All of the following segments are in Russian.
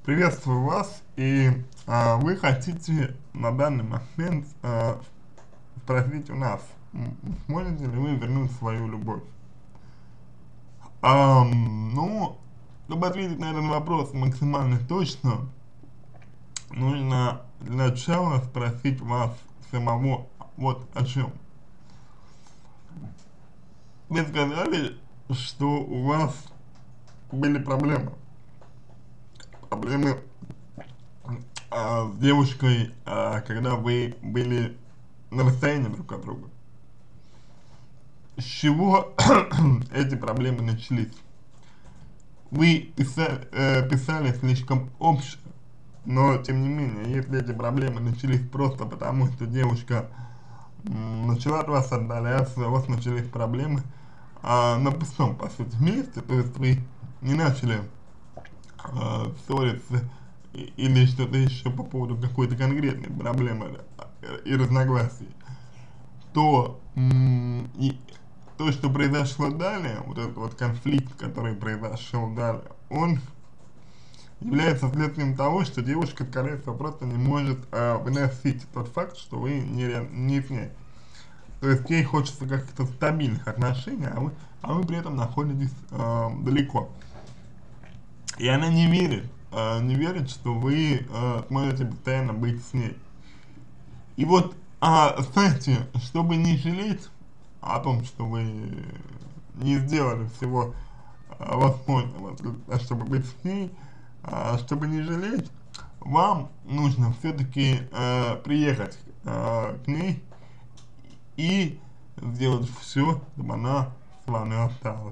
Приветствую вас, и вы хотите на данный момент спросить у нас, сможете ли вы вернуть свою любовь? Ну, чтобы ответить на этот вопрос максимально точно, нужно для начала спросить вас самого вот о чем. Вы сказали, что у вас были проблемы. Проблемы с девушкой, когда вы были на расстоянии друг от друга. С чего эти проблемы начались? Вы писали слишком общее, но тем не менее, если эти проблемы начались просто потому, что девушка начала от вас отдаляться, у вас начались проблемы на пустом, по сути, месте, то есть вы не начали ссориться или что-то еще по поводу какой-то конкретной проблемы и разногласий, то то, что произошло далее, вот этот вот конфликт, который произошел далее, он является следствием того, что девушка, скорее всего, просто не может выносить тот факт, что вы не с ней. То есть ей хочется каких-то стабильных отношений, а вы при этом находитесь далеко. И она не верит, что вы сможете постоянно быть с ней. И вот, кстати, чтобы не жалеть о том, что вы не сделали всего возможного, чтобы быть с ней, чтобы не жалеть, вам нужно все-таки приехать к ней и сделать все, чтобы она с вами осталась.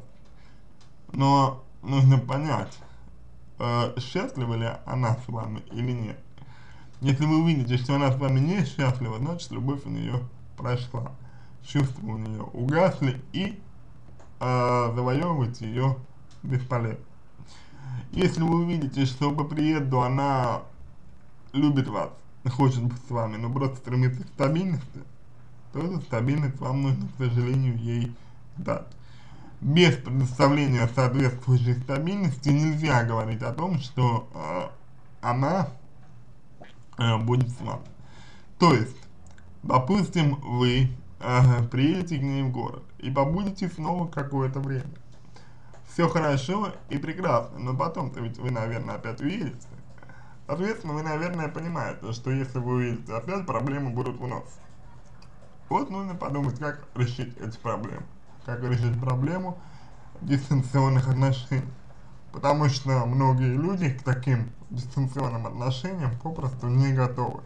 Но нужно понять, счастлива ли она с вами или нет. Если вы увидите, что она с вами не счастлива, значит, любовь у нее прошла, чувства у нее угасли, и завоевывать ее бесполезно. Если вы увидите, что по приезду она любит вас, хочет быть с вами, но просто стремится к стабильности, то эту стабильность вам нужно, к сожалению, ей дать. Без предоставления соответствующей стабильности нельзя говорить о том, что она будет с вами. То есть, допустим, вы приедете к ней в город и побудете снова какое-то время. Все хорошо и прекрасно, но потом-то ведь вы, наверное, опять уедете. Соответственно, вы, наверное, понимаете, что если вы уедете опять, проблемы будут вновь. Вот нужно подумать, как решить эти проблемы. Как решить проблему дистанционных отношений. Потому что многие люди к таким дистанционным отношениям попросту не готовы.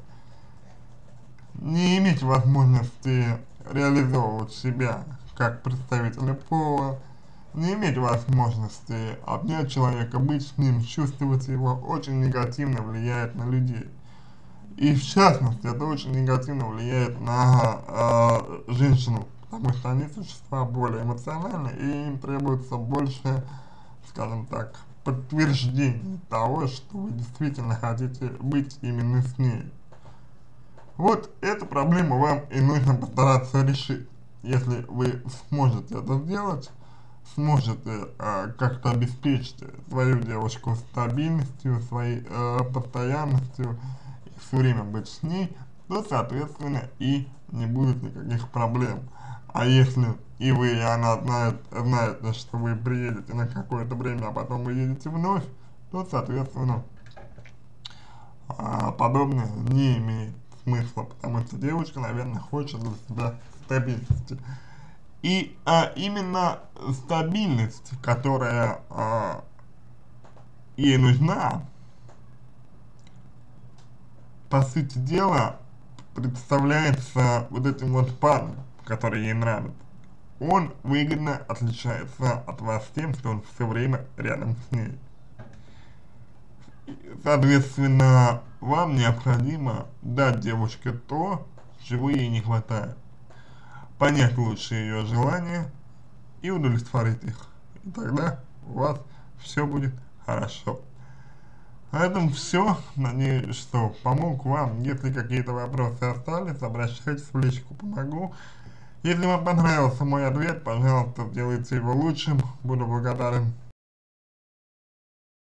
Не иметь возможности реализовывать себя как представителя пола, не иметь возможности обнять человека, быть с ним, чувствовать его, очень негативно влияет на людей. И в частности, это очень негативно влияет на женщину, потому что они существа более эмоциональные, и им требуется больше, скажем так, подтверждений того, что вы действительно хотите быть именно с ней. Вот эту проблему вам и нужно постараться решить. Если вы сможете это сделать, сможете как-то обеспечить свою девушку стабильностью, своей постоянностью, все время быть с ней, то, соответственно, и не будет никаких проблем. А если и вы, и она знаете, что вы приедете на какое-то время, а потом вы едете вновь, то, соответственно, подобное не имеет смысла, потому что девушка, наверное, хочет для себя стабильности. И именно стабильность, которая ей нужна, по сути дела, представляется вот этим вот парнем, который ей нравится. Он выгодно отличается от вас тем, что он все время рядом с ней. Соответственно, вам необходимо дать девушке то, чего ей не хватает. Понять лучше ее желания и удовлетворить их. И тогда у вас все будет хорошо. На этом все. Надеюсь, что помог вам. Если какие-то вопросы остались, обращайтесь в личку, помогу. Если вам понравился мой ответ, пожалуйста, сделайте его лучшим. Буду благодарен.